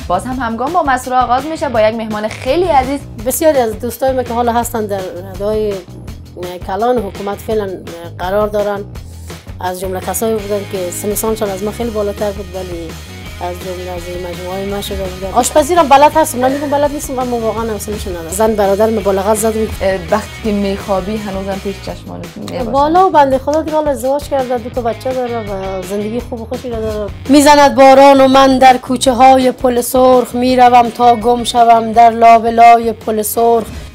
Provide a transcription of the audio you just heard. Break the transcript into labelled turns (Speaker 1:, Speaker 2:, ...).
Speaker 1: باز هم همگام با مسئول آغاز میشه با یک مهمان خیلی عزیز.
Speaker 2: بسیاری از دوستای ما که حالا هستن در ردای کلان حکومت فعلا قرار دارن، از جمله کسایی بودن که سنشان از ما خیلی بالاتر بود ولی از جمله از مجموعه ما شده بودن. آشپزی رو بلد هستم، نمیگم بلد نیستم اما واقعا حوصله‌شو ندارم. زن برادر مبالغت زد
Speaker 1: وقتی که میخوابی هنوزم پیش چشمانت میباشه.
Speaker 2: بالا بنده خدا دیگه حالا ازدواج کرده، 2 تا بچه داره و زندگی خوب و خوشی داره. میزند باران و من در کوچه های پل سرخ میروم تا گم شوم در لابلای پل سرخ.